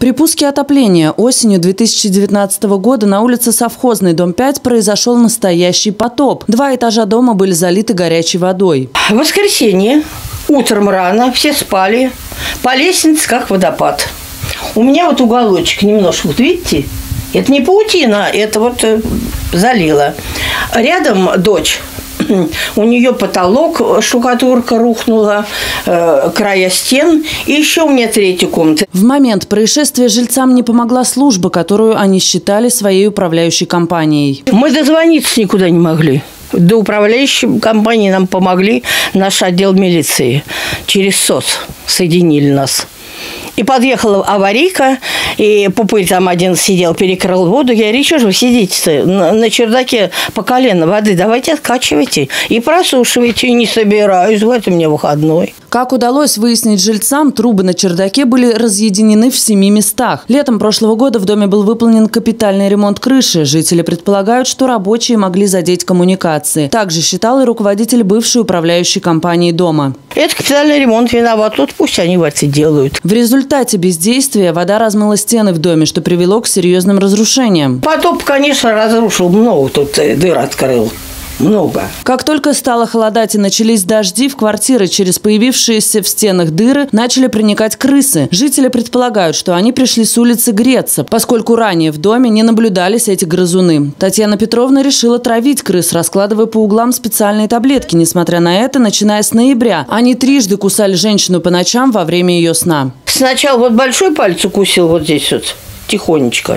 При пуске отопления осенью 2019 года на улице Совхозной, дом 5, произошел настоящий потоп. 2 этажа дома были залиты горячей водой. В воскресенье утром рано все спали, по лестнице как водопад. У меня вот уголочек немножко, вот видите, это не паутина, это вот залило. Рядом дочь. У нее потолок, штукатурка рухнула, края стен. И еще у меня 3-я комната. В момент происшествия жильцам не помогла служба, которую они считали своей управляющей компанией. Мы дозвониться никуда не могли. До управляющей компании нам помогли наш отдел милиции. Через СОС соединили нас. И подъехала аварийка, и пупырь там один сидел, перекрыл воду. Я говорю, что же вы сидите-то на чердаке по колено воды? Давайте откачивайте и просушивайте. Не собираюсь, в этом мне выходной. Как удалось выяснить жильцам, трубы на чердаке были разъединены в 7 местах. Летом прошлого года в доме был выполнен капитальный ремонт крыши. Жители предполагают, что рабочие могли задеть коммуникации. Также считал и руководитель бывшей управляющей компании дома. Это капитальный ремонт виноват. Тут пусть они в это делают. В результате бездействия вода размыла стены в доме, что привело к серьезным разрушениям. Потоп, конечно, разрушил много. Тут дыр открыл. Много. Как только стало холодать и начались дожди, в квартиры через появившиеся в стенах дыры начали проникать крысы. Жители предполагают, что они пришли с улицы греться, поскольку ранее в доме не наблюдались эти грызуны. Татьяна Петровна решила травить крыс, раскладывая по углам специальные таблетки. Несмотря на это, начиная с ноября, они трижды кусали женщину по ночам во время ее сна. Сначала вот большой палец укусил вот здесь вот, тихонечко.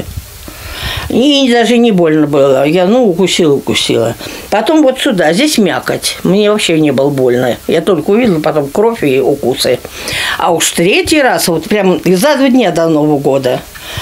И даже не больно было. Я, укусила. Потом вот сюда, здесь мякоть. Мне вообще не было больно. Я только увидела потом кровь и укусы. А уж 3-й раз, вот прям за 2 дня до Нового года,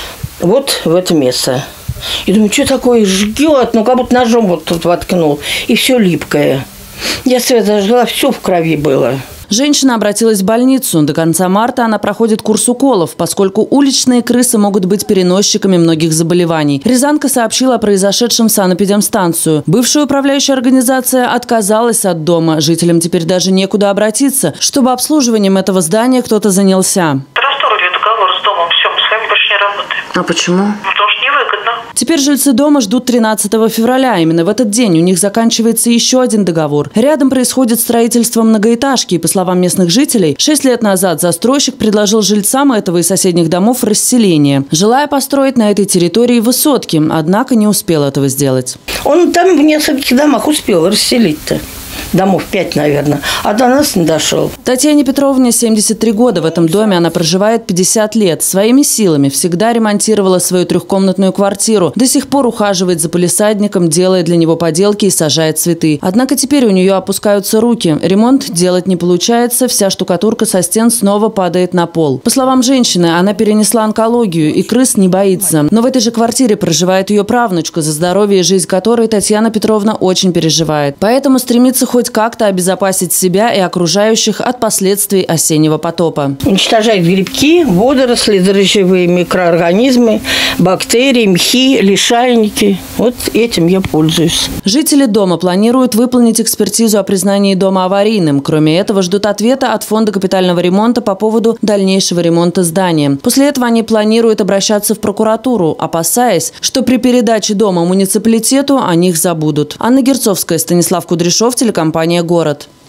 вот в это место. И думаю, что такое жгет? Как будто ножом вот тут воткнул. И все липкое. Я света жгла, все в крови было. Женщина обратилась в больницу. До конца марта она проходит курс уколов, поскольку уличные крысы могут быть переносчиками многих заболеваний. Рязанка сообщила о произошедшем в санэпидемстанцию. Бывшая управляющая организация отказалась от дома. Жителям теперь даже некуда обратиться, чтобы обслуживанием этого здания кто-то занялся. Расторгли договор с домом, все, мы с вами больше не работаем. А почему? Потому что невыгодно. Теперь жильцы дома ждут 13 февраля. Именно в этот день у них заканчивается еще один договор. Рядом происходит строительство многоэтажки. И, по словам местных жителей, 6 лет назад застройщик предложил жильцам этого и соседних домов расселение, желая построить на этой территории высотки. Однако не успел этого сделать. Он там в нескольких домах успел расселить-то. Домов 5, наверное. А до нас не дошел. Татьяне Петровне 73 года. В этом доме она проживает 50 лет. Своими силами всегда ремонтировала свою 3-комнатную квартиру. До сих пор ухаживает за палисадником, делает для него поделки и сажает цветы. Однако теперь у нее опускаются руки. Ремонт делать не получается. Вся штукатурка со стен снова падает на пол. По словам женщины, она перенесла онкологию и крыс не боится. Но в этой же квартире проживает ее правнучка, за здоровье и жизнь которой Татьяна Петровна очень переживает. Поэтому стремится хоть как-то обезопасить себя и окружающих от последствий осеннего потопа. Уничтожает грибки, водоросли, дрожжевые микроорганизмы, бактерии, мхи, лишайники. Вот этим я пользуюсь. Жители дома планируют выполнить экспертизу о признании дома аварийным. Кроме этого, ждут ответа от Фонда капитального ремонта по поводу дальнейшего ремонта здания. После этого они планируют обращаться в прокуратуру, опасаясь, что при передаче дома муниципалитету о них забудут. Анна Герцовская, Станислав Кудряшов, телекомпания «Город».